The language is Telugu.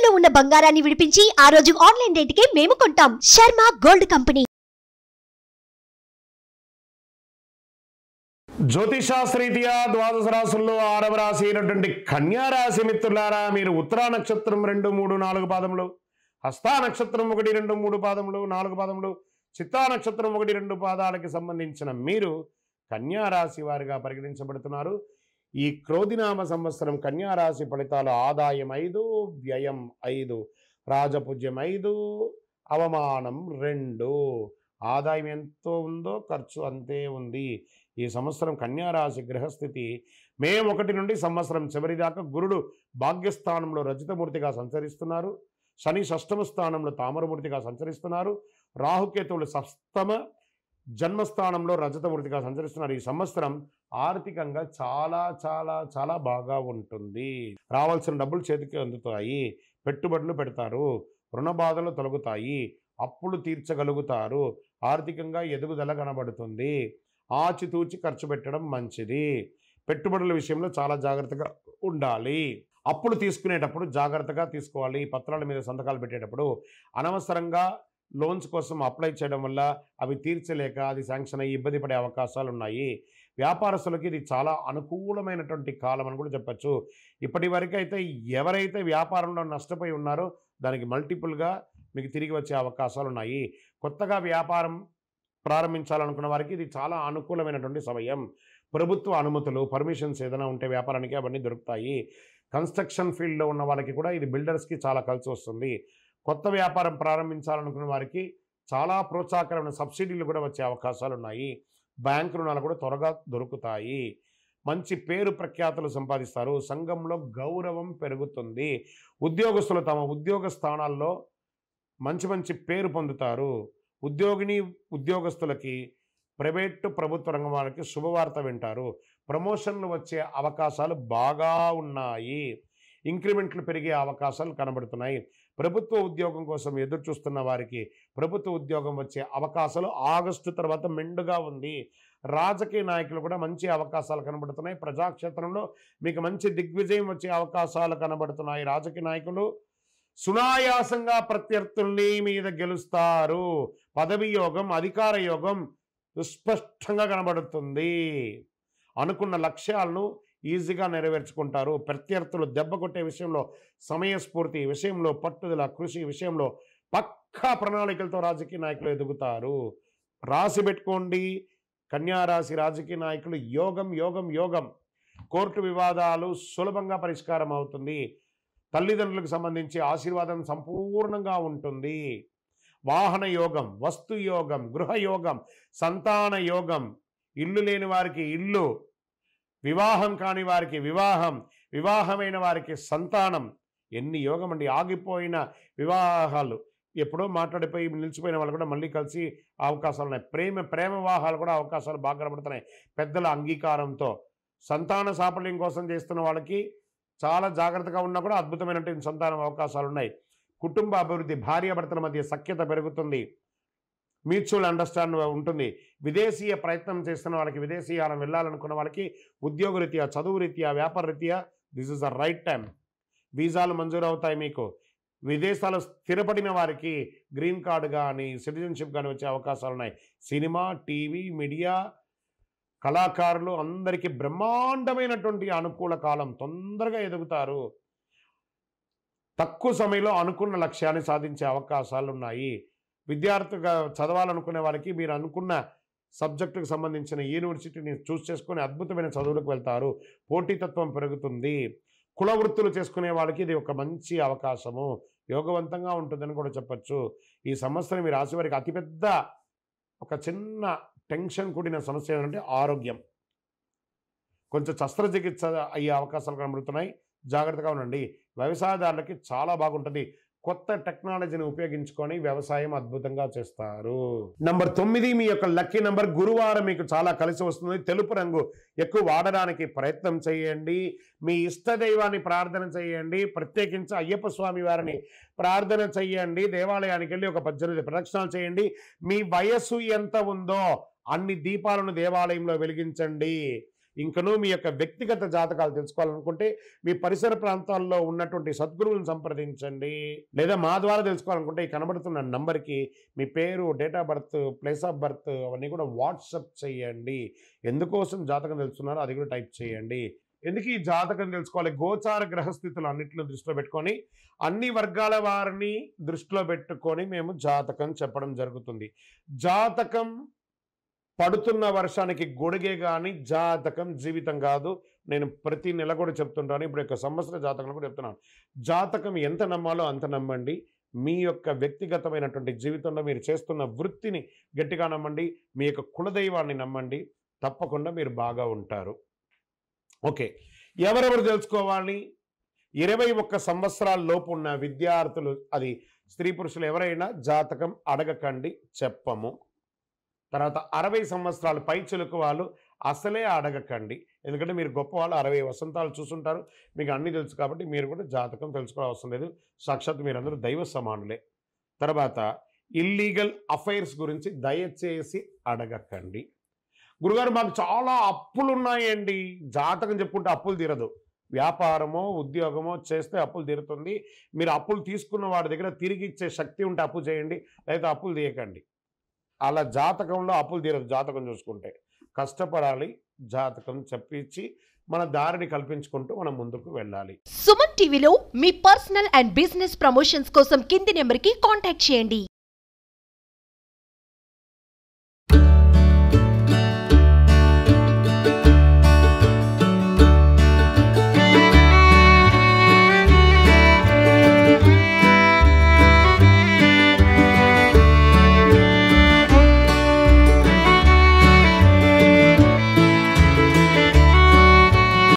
తాకట్టులో ఉన్న బంగారాన్ని విడిపించి ఆ రోజు ఆన్లైన్ రేటుకే మేము కొంటాం. Sharma gold company. జ్యోతిషాస్త్రీత్యా ద్వాదశ రాశుల్లో 6వ రాశి అయినటువంటి కన్యా రాశి మిత్రులారా, మీరు ఉత్తరా నక్షత్రం 2, 3, 4 పాదములు, హస్తా నక్షత్రం 1, 2, 3 పాదములు, 4 పాదములు, చిత్తా నక్షత్రం 1, 2 పాదాలకి సంబంధించిన మీరు కన్యా రాశి వారిగా పరిగణించబడుతున్నారు. ఈ క్రోధినామ సంవత్సరం కన్యా రాశి ఫలితాలు: ఆదాయం 5, వ్యయం 5, రాజపూజ్యం 5, అవమానం 2. ఆదాయం ఎంతో ఉందో ఖర్చు అంతే ఉంది. ఈ సంవత్సరం కన్యా రాశి గ్రహస్థితి మే 1 నుండి సంవత్సరం చివరి దాకా గురుడు భాగ్యస్థానంలో రజితమూర్తిగా సంచరిస్తున్నారు. శని షష్టమ స్థానంలో తామరమూర్తిగా సంచరిస్తున్నారు. రాహుకేతువులు సప్తమ జన్మస్థానంలో రజతమూర్తిగా సంచరిస్తున్నారు. ఈ సంవత్సరం ఆర్థికంగా చాలా చాలా చాలా బాగా ఉంటుంది. రావాల్సిన డబ్బులు చేతికి అందుతాయి. పెట్టుబడులు పెడతారు. రుణ బాధలు తొలగుతాయి. అప్పులు తీర్చగలుగుతారు. ఆర్థికంగా ఎదుగుదల కనబడుతుంది. ఆచితూచి ఖర్చు పెట్టడం మంచిది. పెట్టుబడుల విషయంలో చాలా జాగ్రత్తగా ఉండాలి. అప్పులు తీసుకునేటప్పుడు జాగ్రత్తగా తీసుకోవాలి. పత్రాల మీద సంతకాలు పెట్టేటప్పుడు అనవసరంగా లోన్స్ కోసం అప్లై చేయడం వల్ల అవి తీర్చలేక అది శాంక్షన్ అయ్యి ఇబ్బంది పడే అవకాశాలు ఉన్నాయి. వ్యాపారస్తులకి ఇది చాలా అనుకూలమైనటువంటి కాలం అని కూడా చెప్పచ్చు. ఇప్పటి వరకు అయితే ఎవరైతే వ్యాపారంలో నష్టపోయి ఉన్నారో దానికి మల్టిపుల్గా మీకు తిరిగి వచ్చే అవకాశాలు ఉన్నాయి. కొత్తగా వ్యాపారం ప్రారంభించాలనుకున్న వారికి ఇది చాలా అనుకూలమైనటువంటి సమయం. ప్రభుత్వ అనుమతులు, పర్మిషన్స్ ఏదైనా ఉంటే వ్యాపారానికి అవన్నీ దొరుకుతాయి. కన్స్ట్రక్షన్ ఫీల్డ్లో ఉన్న వాళ్ళకి కూడా ఇది బిల్డర్స్కి చాలా కలిసి వస్తుంది. కొత్త వ్యాపారం ప్రారంభించాలనుకున్న వారికి చాలా ప్రోత్సాహకరమైన సబ్సిడీలు కూడా వచ్చే అవకాశాలు ఉన్నాయి. బ్యాంకు రుణాలు కూడా త్వరగా దొరుకుతాయి. మంచి పేరు ప్రఖ్యాతులు సంపాదిస్తారు. సంఘంలో గౌరవం పెరుగుతుంది. ఉద్యోగస్తులు తమ ఉద్యోగ స్థానాల్లో మంచి మంచి పేరు పొందుతారు. ఉద్యోగస్తులకి ప్రైవేటు ప్రభుత్వ రంగం వాళ్ళకి శుభవార్త వింటారు. ప్రమోషన్లు వచ్చే అవకాశాలు బాగా ఉన్నాయి. ఇంక్రిమెంట్లు పెరిగే అవకాశాలు కనబడుతున్నాయి. ప్రభుత్వ ఉద్యోగం కోసం ఎదురు చూస్తున్న వారికి ప్రభుత్వ ఉద్యోగం వచ్చే అవకాశాలు ఆగస్టు తర్వాత మెండుగా ఉంది. రాజకీయ నాయకులు కూడా మంచి అవకాశాలు కనబడుతున్నాయి. ప్రజాక్షేత్రంలో మీకు మంచి దిగ్విజయం వచ్చే అవకాశాలు కనబడుతున్నాయి. రాజకీయ నాయకులు సునాయాసంగా ప్రత్యర్థుల్ని మీద గెలుస్తారు. పదవి యోగం, అధికార యోగం స్పష్టంగా కనబడుతుంది. అనుకున్న లక్ష్యాలను ఈజీగా నెరవేర్చుకుంటారు. ప్రత్యర్థులు దెబ్బ కొట్టే విషయంలో సమయస్ఫూర్తి విషయంలో, పట్టుదల, కృషి విషయంలో పక్కా ప్రణాళికలతో రాజకీయ నాయకులు ఎదుగుతారు. రాసి పెట్టుకోండి, కన్యారాశి రాజకీయ నాయకులు యోగం యోగం యోగం. కోర్టు వివాదాలు సులభంగా పరిష్కారం అవుతుంది. తల్లిదండ్రులకు సంబంధించి ఆశీర్వాదం సంపూర్ణంగా ఉంటుంది. వాహన యోగం, వస్తు యోగం, గృహ యోగం, సంతాన యోగం, ఇల్లు లేని వారికి ఇల్లు, వివాహం కాని వారికి వివాహం, వివాహమైన వారికి సంతానం. ఎన్ని యోగం అండి. ఆగిపోయిన వివాహాలు, ఎప్పుడో మాట్లాడిపోయి నిలిచిపోయిన వాళ్ళు కూడా మళ్ళీ కలిసి అవకాశాలు ఉన్నాయి. ప్రేమ వివాహాలు కూడా అవకాశాలు బాగా కనబడుతున్నాయి పెద్దల అంగీకారంతో. సంతాన సాఫల్యం కోసం చేస్తున్న వాళ్ళకి చాలా జాగ్రత్తగా ఉన్నా కూడా అద్భుతమైనటువంటి సంతానం అవకాశాలు ఉన్నాయి. కుటుంబ అభివృద్ధి, భార్యాభర్తల మధ్య సఖ్యత పెరుగుతుంది. మ్యూచువల్ అండర్స్టాండింగ్ ఉంటుంది. విదేశీయ ప్రయత్నం చేస్తున్న వాళ్ళకి, విదేశీయాలను వెళ్ళాలనుకున్న వాళ్ళకి ఉద్యోగరీత్యా, చదువు రీత్యా, వ్యాపార రీత్యా this is the right time. వీసాలు మంజూరు అవుతాయి మీకు. విదేశాలు స్థిరపడిన వారికి గ్రీన్ కార్డు కానీ సిటిజన్షిప్ కానీ వచ్చే అవకాశాలు ఉన్నాయి. సినిమా, టీవీ, మీడియా, కళాకారులు అందరికీ బ్రహ్మాండమైనటువంటి అనుకూల కాలం. తొందరగా ఎదుగుతారు. తక్కువ సమయంలో అనుకున్న లక్ష్యాన్ని సాధించే అవకాశాలు ఉన్నాయి. విద్యార్థిగా చదవాలనుకునే వారికి మీరు అనుకున్న సబ్జెక్టుకు సంబంధించిన యూనివర్సిటీని చూస్ చేసుకొని అద్భుతమైన చదువులకు వెళ్తారు. పోటీతత్వం పెరుగుతుంది. కుల వృత్తులు చేసుకునే వాళ్ళకి ఇది ఒక మంచి అవకాశము. యోగవంతంగా ఉంటుందని కూడా చెప్పచ్చు. ఈ సంవత్సరం మీ రాశి వారికి అతిపెద్ద ఒక చిన్న టెన్షన్ కూడిన సమస్య ఏంటంటే ఆరోగ్యం. కొంచెం శస్త్రచికిత్స అయ్యే అవకాశాలు కనబడుతున్నాయి. జాగ్రత్తగా ఉండండి. వ్యవసాయదారులకి చాలా బాగుంటుంది. కొత్త టెక్నాలజీని ఉపయోగించుకొని వ్యవసాయం అద్భుతంగా చేస్తారు. నంబర్ 9 మీ యొక్క లక్కీ నంబర్. గురువారం మీకు చాలా కలిసి వస్తుంది. తెలుపు రంగు ఎక్కువ వాడడానికి ప్రయత్నం చేయండి. మీ ఇష్ట దైవాన్ని ప్రార్థన చేయండి. ప్రత్యేకించి అయ్యప్ప స్వామి వారిని ప్రార్థన చేయండి. దేవాలయానికి వెళ్ళి ఒక 18 ప్రదక్షిణాలు చేయండి. మీ వయస్సు ఎంత ఉందో అన్ని దీపాలను దేవాలయంలో వెలిగించండి. ఇంకనూ మీ యొక్క వ్యక్తిగత జాతకాలు తెలుసుకోవాలనుకుంటే మీ పరిసర ప్రాంతాల్లో ఉన్నటువంటి సద్గురువులను సంప్రదించండి, లేదా మా ద్వారా తెలుసుకోవాలనుకుంటే ఈ కనబడుతున్న నంబర్కి మీ పేరు, date of birth, place of birth అవన్నీ కూడా వాట్సప్ చేయండి. ఎందుకోసం జాతకం తెలుస్తున్నారో అది కూడా టైప్ చేయండి. ఎందుకు ఈ జాతకం తెలుసుకోవాలి? గోచార గ్రహస్థితులు అన్నింటిని దృష్టిలో పెట్టుకొని అన్ని వర్గాల వారిని దృష్టిలో పెట్టుకొని మేము జాతకం చెప్పడం జరుగుతుంది. జాతకం పడుతున్న వర్షానికి గొడుగే కానీ జాతకం జీవితం కాదు. నేను ప్రతి నెల కూడా చెప్తుంటాను, ఇప్పుడు యొక్క సంవత్సర జాతకం కూడా చెప్తున్నాను. జాతకం ఎంత నమ్మాలో అంత నమ్మండి. మీ యొక్క వ్యక్తిగతమైనటువంటి జీవితంలో మీరు చేస్తున్న వృత్తిని గట్టిగా నమ్మండి, మీ యొక్క కులదైవాన్ని నమ్మండి, తప్పకుండా మీరు బాగా ఉంటారు. ఓకే, ఎవరెవరు తెలుసుకోవాలి? 21 సంవత్సరాల లోపు ఉన్న విద్యార్థులు, అది స్త్రీ పురుషులు ఎవరైనా జాతకం అడగకండి, చెప్పము. తర్వాత 60 సంవత్సరాలు పైచిలుకు వాళ్ళు అసలే అడగకండి, ఎందుకంటే మీరు గొప్ప వాళ్ళు, 60 వసంతాలు చూసుంటారు, మీకు అన్నీ తెలుసు కాబట్టి మీరు కూడా జాతకం తెలుసుకోవాల్సిన అవసరం లేదు. సాక్షాత్ మీరందరూ దైవ సమానులే. తర్వాత ఇల్లీగల్ అఫైర్స్ గురించి దయచేసి అడగకండి. గురుగారు మాకు చాలా అప్పులు ఉన్నాయండి, జాతకం చెప్పుకుంటే అప్పులు తీరదు. వ్యాపారమో ఉద్యోగమో చేస్తే అప్పులు తీరుతుంది. మీరు అప్పులు తీసుకున్న వాడి దగ్గర తిరిగి ఇచ్చే శక్తి ఉంటే అప్పు చేయండి, లేదా అప్పులు తీయకండి. అలా జాతకంలో అప్పులు తీరదు. జాతకం చూసుకుంటే కష్టపడాలి, జాతకం చెప్పించి మన దారిని కల్పించుకుంటూ మనం ముందుకు వెళ్ళాలి. సుమన్ టీవీలో మీ పర్సనల్ అండ్ బిజినెస్ ప్రమోషన్స్ కోసం కింది నెంబర్కి కాంటాక్ట్ చేయండి.